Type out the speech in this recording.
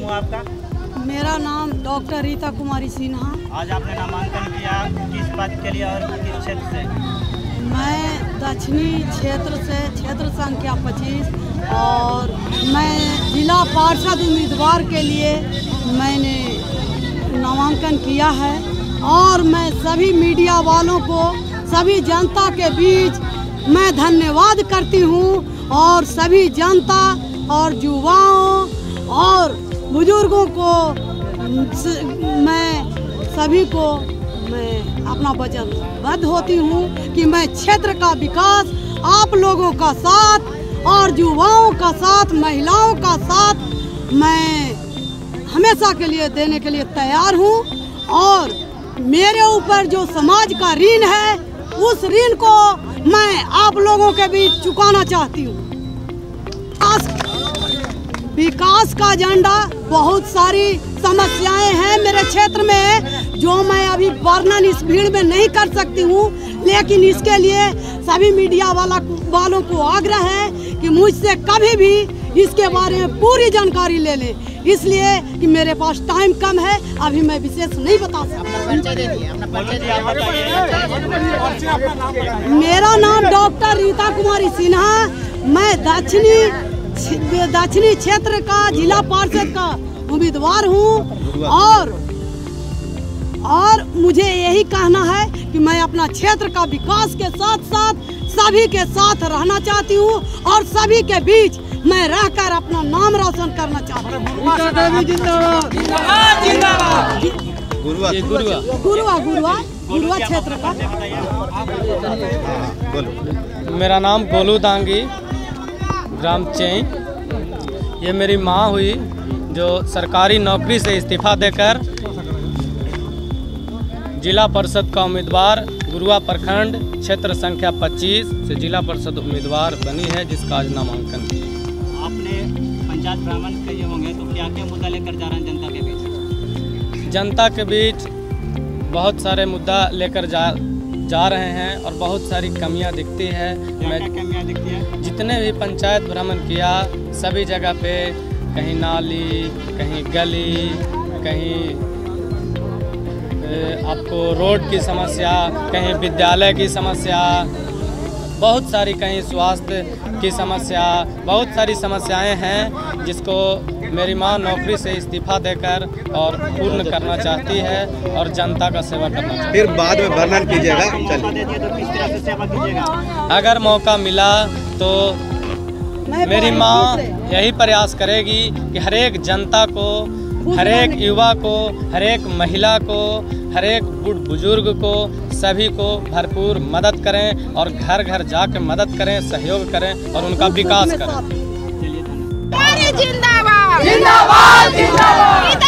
हुआ आपका? मेरा नाम डॉक्टर रीता कुमारी सिन्हा। आज आपने नामांकन किया, किस पद के लिए और किस क्षेत्र से? मैं दक्षिणी क्षेत्र से, क्षेत्र संख्या 25, और मैं जिला पार्षद उम्मीदवार के लिए मैंने नामांकन किया है। और मैं सभी मीडिया वालों को, सभी जनता के बीच मैं धन्यवाद करती हूँ, और सभी जनता और युवाओं और बुजुर्गों को मैं सभी को मैं अपना वचनबद्ध होती हूँ कि मैं क्षेत्र का विकास आप लोगों का साथ और युवाओं का साथ, महिलाओं का साथ मैं हमेशा के लिए देने के लिए तैयार हूँ। और मेरे ऊपर जो समाज का ऋण है, उस ऋण को मैं आप लोगों के बीच चुकाना चाहती हूँ। विकास का एजेंडा, बहुत सारी समस्याएं हैं मेरे क्षेत्र में जो मैं अभी वर्णन इस भीड़ में नहीं कर सकती हूँ, लेकिन इसके लिए सभी मीडिया वालों को आग्रह है कि मुझसे कभी भी इसके बारे में पूरी जानकारी ले लें, इसलिए कि मेरे पास टाइम कम है, अभी मैं विशेष नहीं बता सकती। मेरा नाम डॉक्टर रीता कुमारी सिन्हा, मैं दक्षिणी क्षेत्र का जिला पार्षद का उम्मीदवार हूँ। और मुझे यही कहना है कि मैं अपना क्षेत्र का विकास के साथ साथ सभी के साथ रहना चाहती हूँ, और सभी के बीच मैं रहकर अपना नाम रोशन करना चाहती हूँ। गुरुआ क्षेत्र का। मेरा नाम गोलू दांगी, ग्राम चैन। ये मेरी माँ हुई जो सरकारी नौकरी से इस्तीफा देकर जिला परिषद का उम्मीदवार गुरुआ प्रखंड क्षेत्र संख्या 25 से जिला परिषद उम्मीदवार बनी है, जिसका आज नामांकन किया। आपने पंचायत भ्रमण किए होंगे, तो क्या क्या मुद्दा लेकर जा रहे हैं जनता के बीच? जनता के बीच बहुत सारे मुद्दा लेकर जा रहे हैं, और बहुत सारी कमियां दिखती है। क्या कमियां दिखती है? जितने भी पंचायत भ्रमण किया, सभी जगह पे कहीं नाली, कहीं गली, कहीं आपको रोड की समस्या, कहीं विद्यालय की समस्या, बहुत सारी, कहीं स्वास्थ्य की समस्या, बहुत सारी समस्याएं हैं जिसको मेरी मां नौकरी से इस्तीफा देकर और पूर्ण करना चाहती है, और जनता का सेवा करना चाहती है। फिर बाद में वर्णन कीजिएगा। तो किस तरह से सेवा कीजिएगा? अगर मौका मिला तो मेरी मां यही प्रयास करेगी कि हर एक जनता को, हर एक युवा को, हर एक महिला को, हर एक बुजुर्ग को, सभी को भरपूर मदद करें, और घर घर जाकर मदद करें, सहयोग करें, और उनका विकास करें। चलिए, जिंदाबाद जिंदाबाद जिंदाबाद।